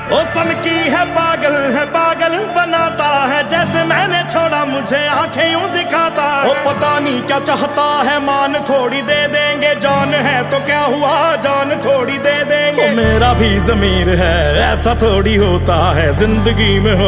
ओ सन की है पागल बनाता है, जैसे मैंने छोड़ा मुझे आंखें यूं दिखाता है। ओ पता नहीं क्या चाहता है, मान थोड़ी दे देंगे, जान है तो क्या हुआ, जान थोड़ी दे देंगे। ओ मेरा भी ज़मीर है, ऐसा थोड़ी होता है जिंदगी में।